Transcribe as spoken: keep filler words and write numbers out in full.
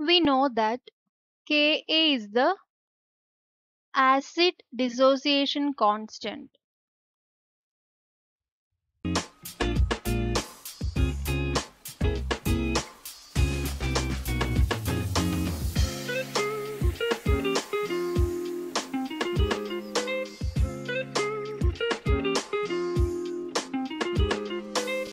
We know that Ka is the acid dissociation constant.